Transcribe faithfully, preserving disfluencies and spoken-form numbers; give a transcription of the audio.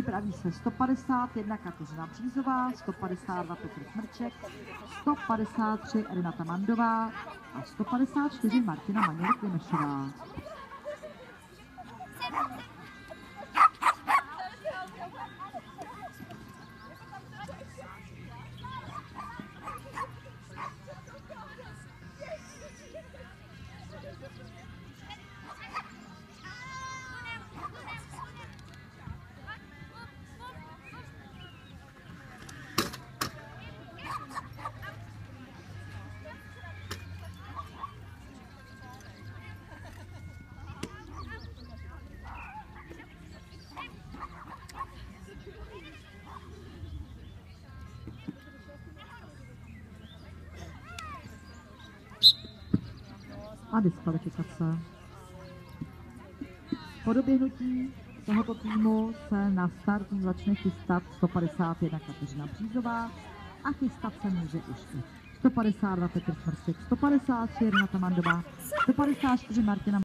Připraví se sto padesát jedna Kateřina Břízová, sto padesát dva Petr Smrček, sto padesát tři Renata Mandová a sto padesát čtyři Martina Manělek-Klimešová. A diskvalifikace. Po doběhnutí tohoto týmu se na start začne chystat sto padesát jedna Kateřina Břízová a chystat se může už i sto padesát dva Petr Smrček, sto padesát tři Renata Mandová, sto padesát čtyři Martina